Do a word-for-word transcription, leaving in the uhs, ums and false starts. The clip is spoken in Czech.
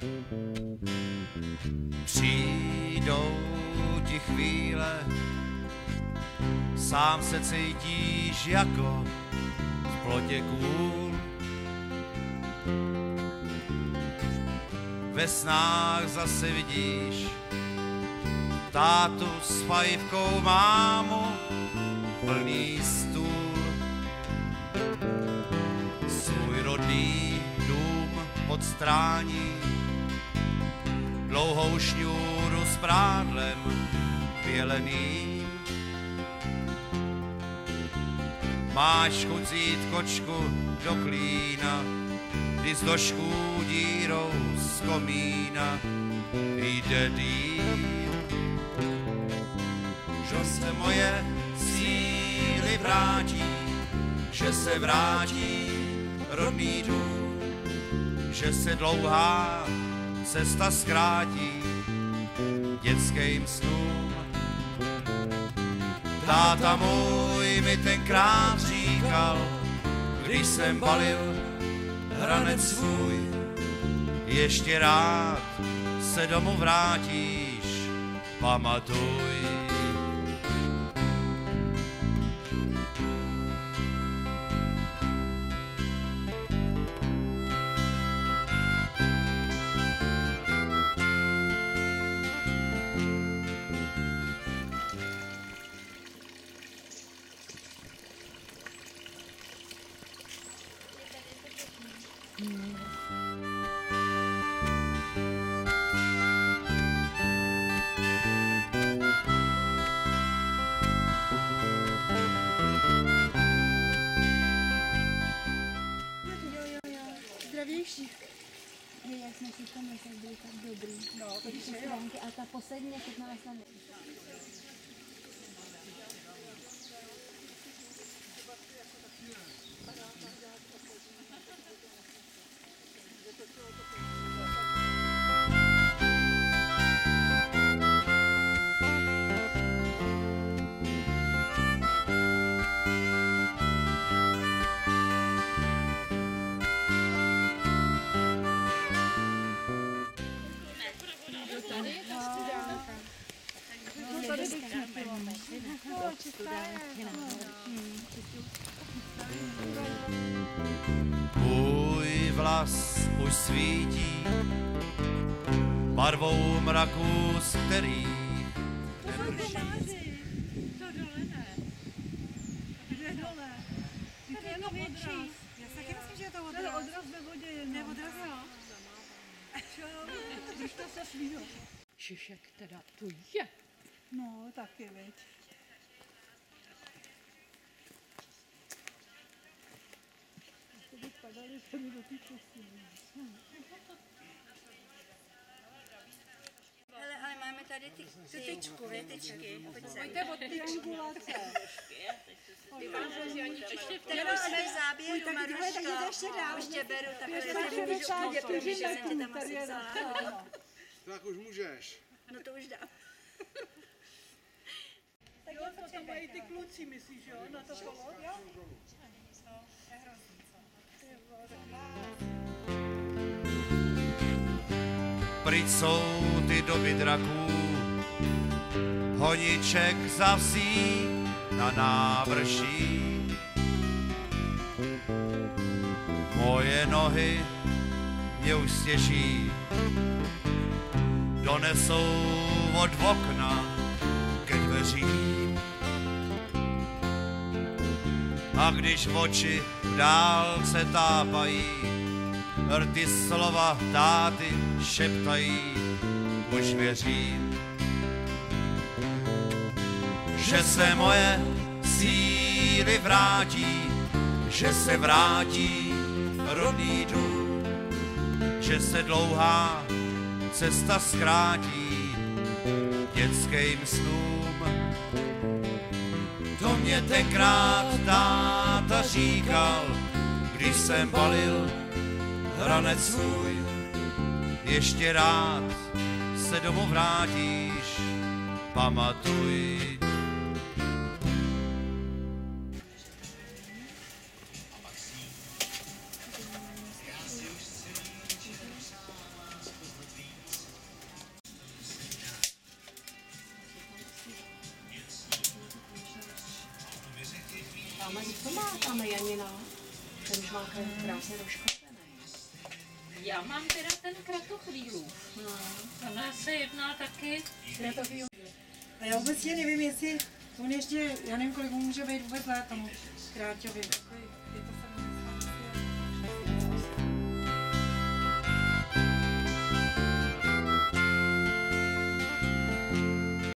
Přijdou ti chvíle, sám se cítíš jako v plotě kůl. Ve snách zase vidíš tátu s fajfkou, mámu, plný stůl. Svůj rodný dům pod strání, dlouhou šňůru s prádlem běleným. Máš chuť vzít kočku do klína, kdy s došků dírou z komína jde dým. Že se moje síly vrátí, že se vrátí rodný dům, že se dlouhá cesta zkrátí dětským snům. Táta můj mi tenkrát říkal, když jsem balil hranec svůj, ještě rád se domů vrátíš, pamatuj. Že jak jsme si tam tak byli tak dobrý. No, takže jo. A ta poslední, jak nás tam je. Můj vlas už svítí barvou mraků, z kterých neprší. To dole ne. Kde je dole? To je jenom odraz. Já si taky myslím, že je to odraz. To je odraz ve vodě jenom. Ne, odraz, jo. Čo? Když to se svýho. Šišek teda tu je. No, taky, veď. To by padaly sem do té cesty. Hele, ale máme tady ty, ty tyčku, větičky. Pojďte od triangulace. Teda jsme v záběru, Maruško. Už tě beru takhle, že jsem tě tam asi vzala. Tak už můžeš. No to už dám. Tak jo, to tam mají ty kluci, myslíš, jo, na to kolo? Jo? Pryč jsou ty doby draků, honiček za vsí na návrší. Moje nohy mě už stěží, donesou od okna ke dveřím. A když oči v dálce tápají, rty slova táty šeptají, už věřím, že se moje síly vrátí, že se vrátí rodný dům, že se dlouhá cesta zkrátí dětským snům. To mě tenkrát táta říkal, když jsem balil hranec svůj, ještě rád se domů vrátíš, pamatuj. Tamhle to má, tamhle Janina. Ten už má krásně rozšklapený. Já mám teda ten kratochvílův. No. To nás se jedná taky. Kratochvíl. A já vůbec nevím, jestli on ještě, já nevím, kolik mu může být vůbec let tomu Kráťovi.